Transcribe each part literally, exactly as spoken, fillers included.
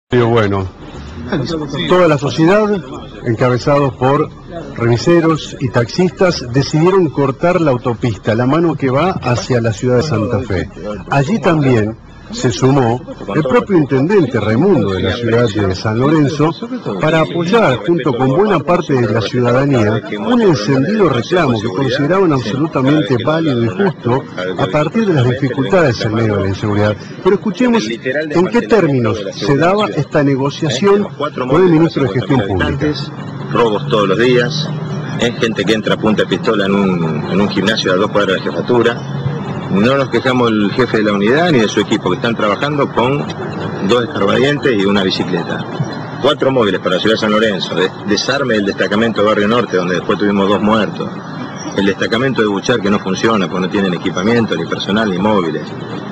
Bueno, toda la sociedad, encabezados por remiseros y taxistas, decidieron cortar la autopista, la mano que va hacia la ciudad de Santa Fe. Allí también se sumó el propio intendente Raimundo de la ciudad de San Lorenzo para apoyar, junto con buena parte de la ciudadanía, un encendido reclamo que consideraban absolutamente válido y justo a partir de las dificultades en medio de la inseguridad. Pero escuchemos en qué términos se daba esta negociación con el ministro de Gestión Pública. Robos todos los días, es gente que entra a punta de pistola en un, en un gimnasio a dos cuadras de la jefatura. No nos quejamos del jefe de la unidad ni de su equipo, que están trabajando con dos escarbadientes y una bicicleta. Cuatro móviles para la ciudad de San Lorenzo, de, desarme del destacamento de Barrio Norte, donde después tuvimos dos muertos. El destacamento de Buchar, que no funciona, porque no tienen equipamiento, ni personal, ni móviles.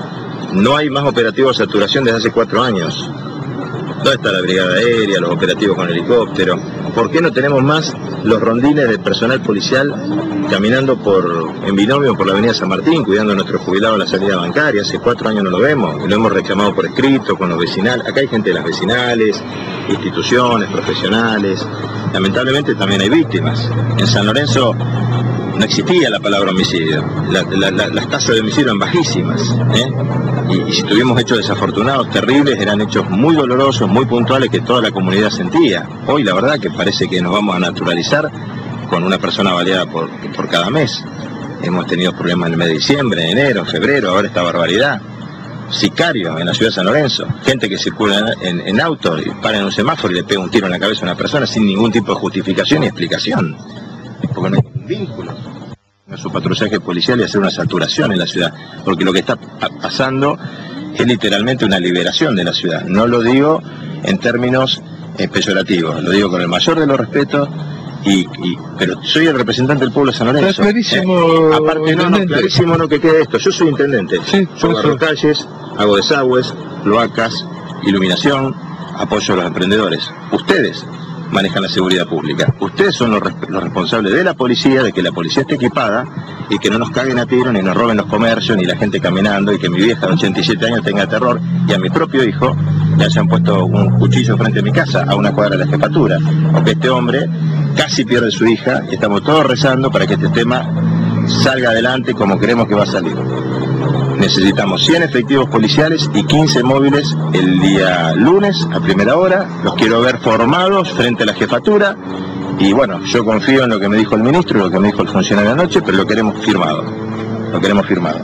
No hay más operativos de saturación desde hace cuatro años. ¿Dónde está la brigada aérea, los operativos con helicóptero? ¿Por qué no tenemos más los rondines de personal policial caminando por en binomio por la avenida San Martín, cuidando a nuestros jubilados en la salida bancaria? Hace cuatro años no lo vemos, y lo hemos reclamado por escrito, con los vecinales. Acá hay gente de las vecinales, instituciones, profesionales. Lamentablemente también hay víctimas. En San Lorenzo no existía la palabra homicidio. La, la, la, las tasas de homicidio eran bajísimas, ¿eh? Y, y si tuvimos hechos desafortunados, terribles, eran hechos muy dolorosos, muy puntuales, que toda la comunidad sentía. Hoy la verdad que parece que nos vamos a naturalizar con una persona baleada por, por cada mes. Hemos tenido problemas en el mes de diciembre, enero, febrero, ahora esta barbaridad. Sicarios en la ciudad de San Lorenzo, gente que circula en, en auto y para en un semáforo y le pega un tiro en la cabeza a una persona sin ningún tipo de justificación ni explicación, porque no hay ningún vínculo a su patrullaje policial y hacer una saturación en la ciudad, porque lo que está pasando es literalmente una liberación de la ciudad. No lo digo en términos eh, peyorativos, lo digo con el mayor de los respetos. Y, y, pero soy el representante del pueblo de San Lorenzo. Está clarísimo, ¿eh? Aparte, no, no, clarísimo no que quede esto. Yo soy intendente. Sí, yo barro calles, hago desagües, cloacas, iluminación, apoyo a los emprendedores. Ustedes manejan la seguridad pública. Ustedes son los, los responsables de la policía, de que la policía esté equipada y que no nos caguen a tiro, ni nos roben los comercios, ni la gente caminando, y que mi vieja de ochenta y siete años tenga terror, y a mi propio hijo le hayan puesto un cuchillo frente a mi casa, a una cuadra de la jefatura, o que este hombre casi pierde su hija, y estamos todos rezando para que este tema salga adelante como creemos que va a salir. Necesitamos cien efectivos policiales y quince móviles el día lunes a primera hora. Los quiero ver formados frente a la jefatura. Y bueno, yo confío en lo que me dijo el ministro y lo que me dijo el funcionario anoche, pero lo queremos firmado. Lo queremos firmado.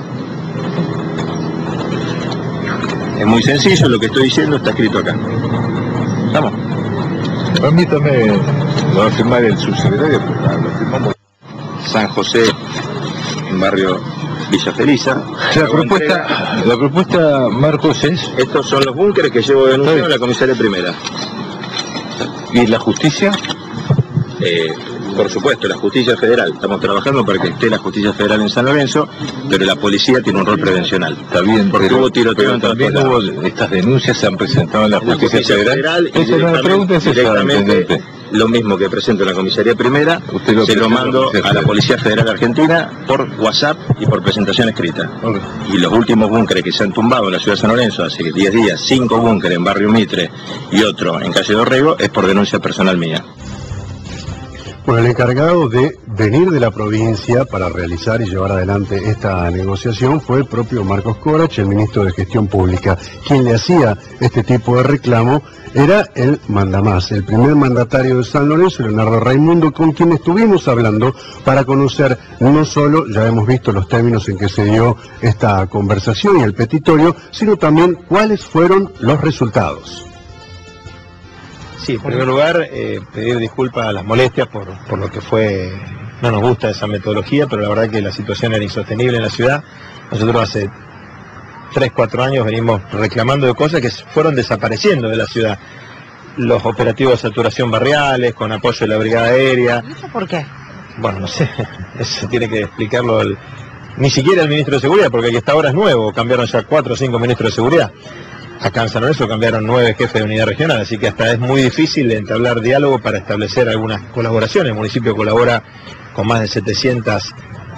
Es muy sencillo, lo que estoy diciendo está escrito acá. ¿Estamos? Permítame, lo va a firmar el subsecretario, lo firmamos. San José, en barrio Villa Felisa. La propuesta, la propuesta, Marcos, es... Estos son los búnkeres que llevo denunciado a la comisaría primera. ¿Y la justicia? Eh, por supuesto, la justicia federal. Estamos trabajando para que esté la justicia federal en San Lorenzo, pero la policía tiene un rol prevencional. Está bien, porque pero, hubo tiroteo en también hubo, estas denuncias se han presentado en la justicia, la justicia federal. federal y esa, la pregunta es directamente lo mismo que presento en la comisaría primera, Usted lo se lo mando a la Policía Federal Argentina por WhatsApp y por presentación escrita. Okay. Y los últimos búnkeres que se han tumbado en la ciudad de San Lorenzo hace diez días, cinco búnkeres en Barrio Mitre y otro en Calle Dorrego, es por denuncia personal mía. Bueno, el encargado de venir de la provincia para realizar y llevar adelante esta negociación fue el propio Marcos Corach, el ministro de Gestión Pública. Quien le hacía este tipo de reclamo era el mandamás, el primer mandatario de San Lorenzo, Leonardo Raimundo, con quien estuvimos hablando para conocer no solo, ya hemos visto los términos en que se dio esta conversación y el petitorio, sino también cuáles fueron los resultados. Sí, en primer lugar, eh, pedir disculpas a las molestias por, por lo que fue, no nos gusta esa metodología, pero la verdad que la situación era insostenible en la ciudad. Nosotros hace tres, cuatro años venimos reclamando de cosas que fueron desapareciendo de la ciudad. Los operativos de saturación barriales, con apoyo de la brigada aérea. ¿Eso por qué? Bueno, no sé, eso tiene que explicarlo el, ni siquiera el ministro de Seguridad, porque el que está ahora es nuevo, cambiaron ya cuatro o cinco ministros de Seguridad. Acá en San Lorenzo cambiaron nueve jefes de unidad regional, así que hasta es muy difícil entablar diálogo para establecer algunas colaboraciones. El municipio colabora con más de setecientas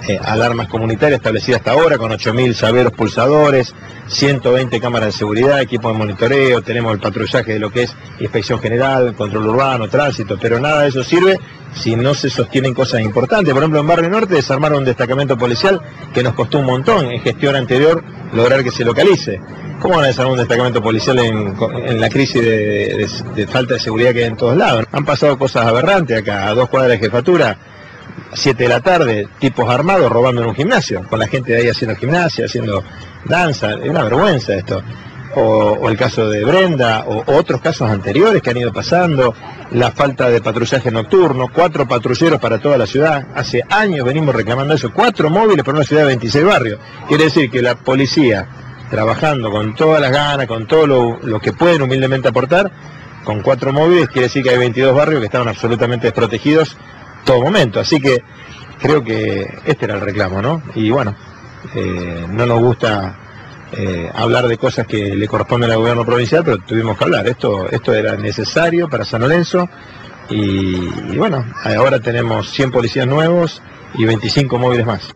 eh, alarmas comunitarias establecidas hasta ahora, con ocho mil llaveros pulsadores, ciento veinte cámaras de seguridad, equipos de monitoreo, tenemos el patrullaje de lo que es inspección general, control urbano, tránsito, pero nada de eso sirve si no se sostienen cosas importantes. Por ejemplo, en Barrio Norte desarmaron un destacamento policial que nos costó un montón en gestión anterior lograr que se localice. ¿Cómo van a desarmar un destacamento policial en, en la crisis de, de, de falta de seguridad que hay en todos lados? Han pasado cosas aberrantes acá, a dos cuadras de jefatura, siete de la tarde, tipos armados robando en un gimnasio, con la gente de ahí haciendo gimnasia, haciendo danza. Es una vergüenza esto. O, o el caso de Brenda, o, o otros casos anteriores que han ido pasando, la falta de patrullaje nocturno, cuatro patrulleros para toda la ciudad. Hace años venimos reclamando eso, cuatro móviles para una ciudad de veintiséis barrios. Quiere decir que la policía, trabajando con todas las ganas, con todo lo, lo que pueden humildemente aportar, con cuatro móviles, quiere decir que hay veintidós barrios que estaban absolutamente desprotegidos todo momento. Así que creo que este era el reclamo, ¿no? Y bueno, eh, no nos gusta eh, hablar de cosas que le corresponden al gobierno provincial, pero tuvimos que hablar. Esto, esto era necesario para San Lorenzo y, y bueno, ahora tenemos cien policías nuevos y veinticinco móviles más.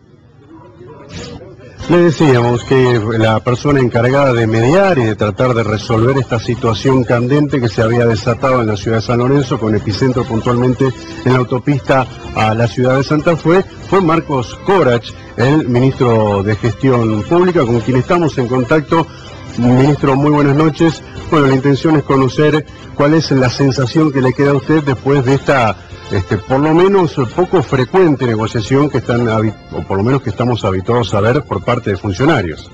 Le decíamos que la persona encargada de mediar y de tratar de resolver esta situación candente que se había desatado en la ciudad de San Lorenzo, con epicentro puntualmente en la autopista a la ciudad de Santa Fe, fue Marcos Corach, el ministro de Gestión Pública, con quien estamos en contacto. Ministro, muy buenas noches. Bueno, la intención es conocer cuál es la sensación que le queda a usted después de esta Este, por lo menos poco frecuente negociación que están, o por lo menos que estamos habituados a ver por parte de funcionarios.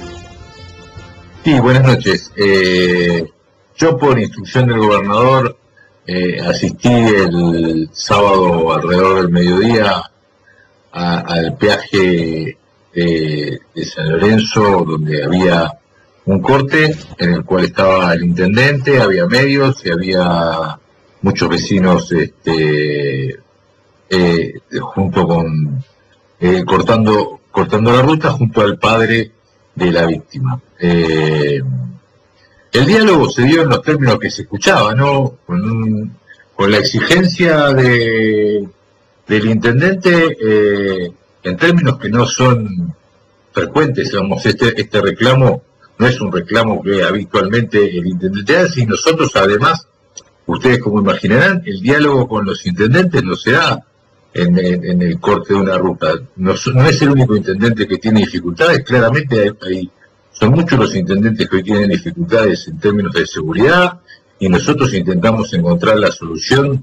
Sí, buenas noches. Eh, yo por instrucción del gobernador eh, asistí el sábado alrededor del mediodía a, al peaje de, de San Lorenzo, donde había un corte en el cual estaba el intendente, había medios y había muchos vecinos este, eh, junto con eh, cortando cortando la ruta junto al padre de la víctima. Eh, el diálogo se dio en los términos que se escuchaba, ¿no? Con, con la exigencia de, del intendente eh, en términos que no son frecuentes. Digamos, este, este reclamo no es un reclamo que habitualmente el intendente hace, y nosotros además, ustedes como imaginarán, el diálogo con los intendentes no se da en, en, en el corte de una ruta. No, no es el único intendente que tiene dificultades, claramente hay, hay, son muchos los intendentes que hoy tienen dificultades en términos de seguridad, y nosotros intentamos encontrar la solución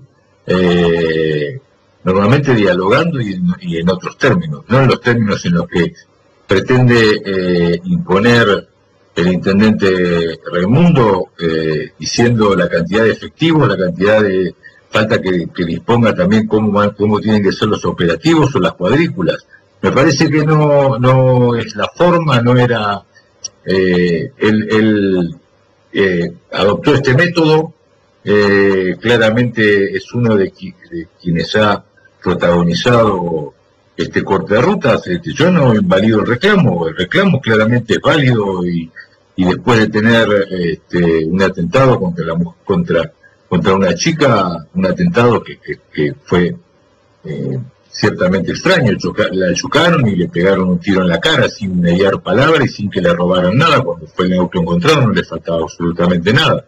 eh, normalmente dialogando y en, y en otros términos, no en los términos en los que pretende eh, imponer el intendente Raimundo, eh, diciendo la cantidad de efectivos, la cantidad de falta que, que disponga también cómo, cómo tienen que ser los operativos o las cuadrículas. Me parece que no, no es la forma, no era... Eh, él él eh, adoptó este método, eh, claramente es uno de, qui, de quienes ha protagonizado este corte de rutas. Este, yo no invalido el reclamo, el reclamo claramente es válido, y, y después de tener este, un atentado contra la contra contra una chica, un atentado que, que, que fue eh, ciertamente extraño, choca, la chocaron y le pegaron un tiro en la cara sin mediar palabra y sin que le robaran nada. Cuando fue el auto encontrado no le faltaba absolutamente nada.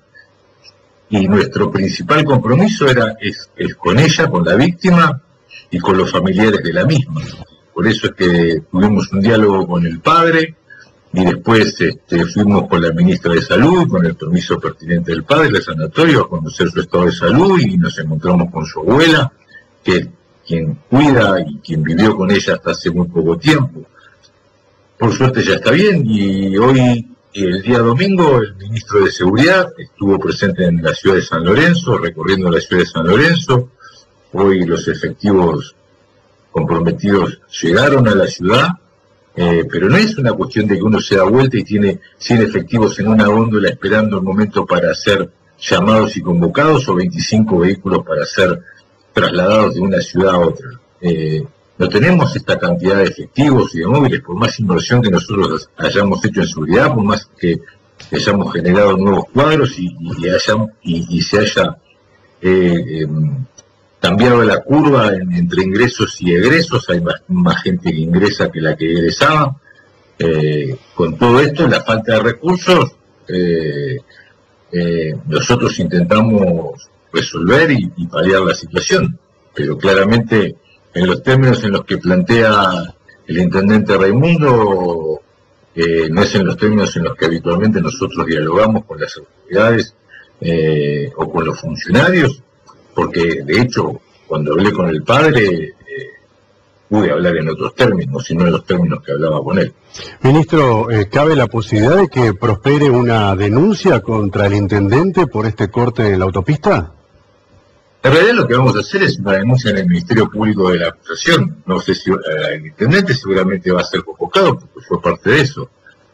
Y nuestro principal compromiso era es, es con ella, con la víctima y con los familiares de la misma. Por eso es que tuvimos un diálogo con el padre, y después este, fuimos con la ministra de Salud, con el permiso pertinente del padre, al sanatorio, a conocer su estado de salud, y nos encontramos con su abuela, que es quien cuida y quien vivió con ella hasta hace muy poco tiempo. Por suerte ya está bien, y hoy, el día domingo, el ministro de Seguridad estuvo presente en la ciudad de San Lorenzo, recorriendo la ciudad de San Lorenzo. Hoy los efectivos comprometidos llegaron a la ciudad, eh, pero no es una cuestión de que uno se da vuelta y tiene cien efectivos en una góndola esperando el momento para ser llamados y convocados, o veinticinco vehículos para ser trasladados de una ciudad a otra. Eh, no tenemos esta cantidad de efectivos y de móviles, por más inversión que nosotros hayamos hecho en seguridad, por más que hayamos generado nuevos cuadros y, y, hayamos, y, y se haya... Eh, eh, cambiado la curva en, entre ingresos y egresos, hay más, más gente que ingresa que la que egresaba. Eh, con todo esto, la falta de recursos, eh, eh, nosotros intentamos resolver y, y paliar la situación, pero claramente en los términos en los que plantea el intendente Raimundo, eh, no es en los términos en los que habitualmente nosotros dialogamos con las autoridades eh, o con los funcionarios, porque de hecho cuando hablé con el padre eh, pude hablar en otros términos, y no en los términos que hablaba con él. Ministro, eh, ¿cabe la posibilidad de que prospere una denuncia contra el intendente por este corte en la autopista? En realidad lo que vamos a hacer es una denuncia en el Ministerio Público de la Acusación. No sé si eh, el intendente seguramente va a ser convocado porque fue parte de eso,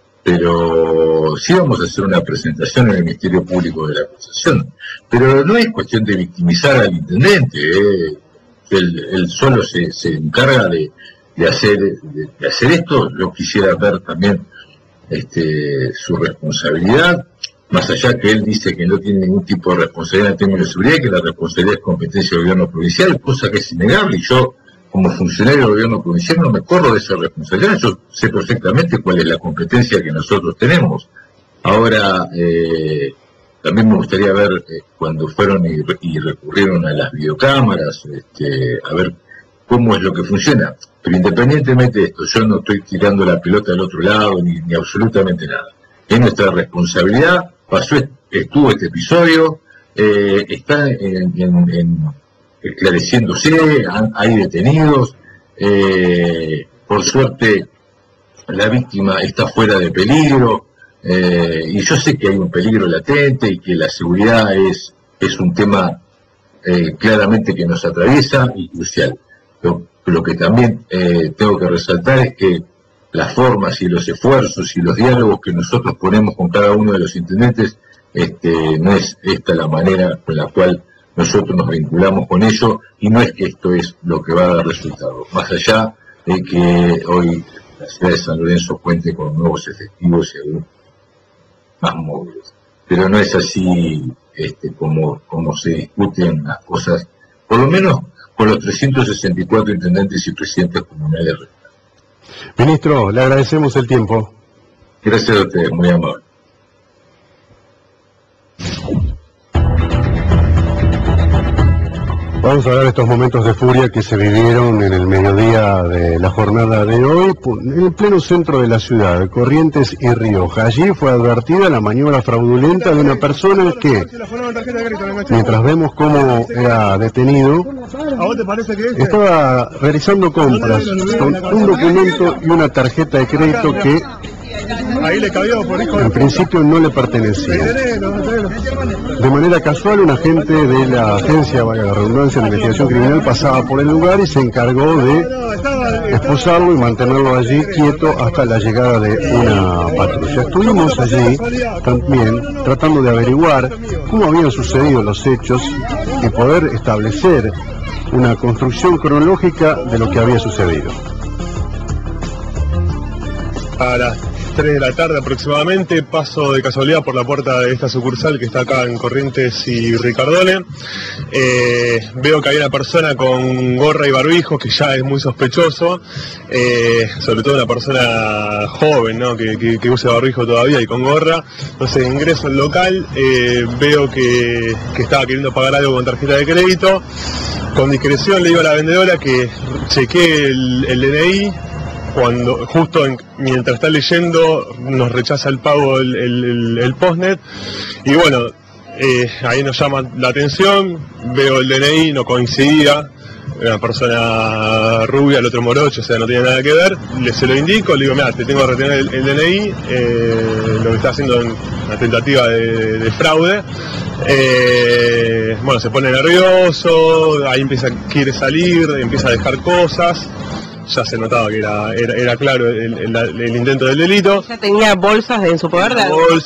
pero sí vamos a hacer una presentación en el Ministerio Público de la Acusación. Pero no es cuestión de victimizar al intendente, eh. él, él solo se, se encarga de, de, hacer, de, de hacer esto. Yo quisiera ver también este, su responsabilidad, más allá que él dice que no tiene ningún tipo de responsabilidad en términos de seguridad, que la responsabilidad es competencia del gobierno provincial, cosa que es innegable, y yo, como funcionario del gobierno provincial, no me corro de esa responsabilidad. Yo sé perfectamente cuál es la competencia que nosotros tenemos. Ahora, eh, también me gustaría ver eh, cuando fueron y, y recurrieron a las videocámaras, este, a ver cómo es lo que funciona. Pero independientemente de esto, yo no estoy tirando la pelota al otro lado, ni, ni absolutamente nada. Es nuestra responsabilidad, pasó, estuvo este episodio, eh, está en, en, en esclareciéndose, hay detenidos, eh, por suerte la víctima está fuera de peligro, eh, y yo sé que hay un peligro latente y que la seguridad es, es un tema eh, claramente que nos atraviesa y crucial. Lo, lo que también eh, tengo que resaltar es que las formas y los esfuerzos y los diálogos que nosotros ponemos con cada uno de los intendentes, este, no es esta la manera con la cual nosotros nos vinculamos con ellos, y no es que esto es lo que va a dar resultados, más allá de que hoy la ciudad de San Lorenzo cuente con nuevos efectivos y más móviles. Pero no es así este, como, como se discuten las cosas, por lo menos con los trescientos sesenta y cuatro intendentes y presidentes comunales. Ministro, le agradecemos el tiempo. Gracias a ustedes, muy amable. Vamos a hablar de estos momentos de furia que se vivieron en el mediodía de la jornada de hoy, en el pleno centro de la ciudad, Corrientes y Rioja. Allí fue advertida la maniobra fraudulenta de una persona que, mientras vemos cómo era detenido, estaba realizando compras con un documento y una tarjeta de crédito que en principio no le pertenecía. De manera casual, un agente de la agencia, valga la redundancia, de investigación criminal pasaba por el lugar y se encargó de esposarlo y mantenerlo allí quieto hasta la llegada de una patrulla. Estuvimos allí también tratando de averiguar cómo habían sucedido los hechos y poder establecer una construcción cronológica de lo que había sucedido. A las tres de la tarde aproximadamente, paso de casualidad por la puerta de esta sucursal que está acá en Corrientes y Ricardone. Eh, veo que hay una persona con gorra y barbijo, que ya es muy sospechoso, eh, sobre todo una persona joven, ¿no? que, que, que use barbijo todavía y con gorra. Entonces ingreso al local, eh, veo que, que estaba queriendo pagar algo con tarjeta de crédito. Con discreción le digo a la vendedora que chequee el, el D N I. Cuando justo en, mientras está leyendo nos rechaza el pago el, el, el, el postnet, y bueno, eh, ahí nos llama la atención. Veo el D N I, no coincidía, era una persona rubia, el otro morocho, o sea, no tenía nada que ver. Le se lo indico, le digo, mira, te tengo que retener el, el D N I, eh, lo que está haciendo en una tentativa de, de fraude. Eh, bueno, se pone nervioso, ahí empieza, quiere salir, empieza a dejar cosas. Ya se notaba que era, era, era claro el, el, el intento del delito. ¿Ya tenía bolsas en su poder?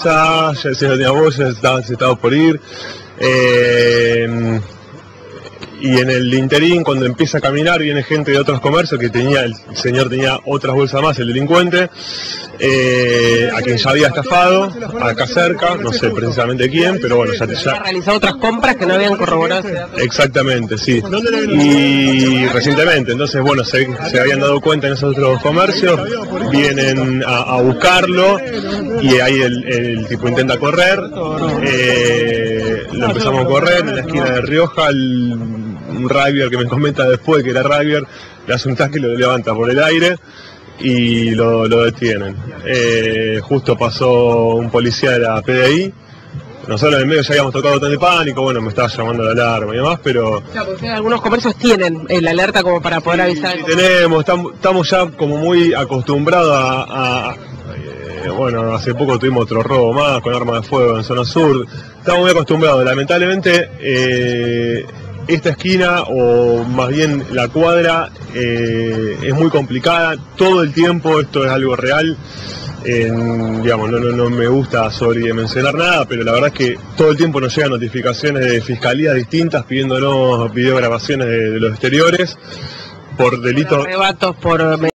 Bolsas, ya se tenía bolsas, estaba, se estaba por ir. Eh, y en el interín, cuando empieza a caminar, viene gente de otros comercios que tenía, el señor tenía otras bolsas más, el delincuente, eh, a quien ya había estafado, acá cerca, no sé precisamente quién, pero bueno, ya... ya... ¿Ha realizado otras compras que no habían corroborado? Exactamente, sí. Y recientemente, entonces, bueno, se, se habían dado cuenta en esos otros comercios, vienen a, a buscarlo, y ahí el, el tipo intenta correr, eh, lo empezamos a correr en la esquina de Rioja, el, un rugbyer que me comenta después que era rugbyer, le hace un tackle y lo levanta por el aire y lo, lo detienen. Eh, justo pasó un policía de la P D I, nosotros en el medio ya habíamos tocado botón de pánico, bueno, me estaba llamando la alarma y demás, pero... Claro, porque algunos comercios tienen la alerta como para poder avisar. Sí, tenemos, estamos, estamos ya como muy acostumbrados a... a eh, bueno, hace poco tuvimos otro robo más con arma de fuego en zona sur, estamos muy acostumbrados, lamentablemente... Eh, esta esquina, o más bien la cuadra, eh, es muy complicada, todo el tiempo, esto es algo real, eh, digamos, no, no, no me gusta sobredimensionar nada, pero la verdad es que todo el tiempo nos llegan notificaciones de fiscalías distintas pidiéndonos videograbaciones de, de los exteriores por delitos... Arrebatos por...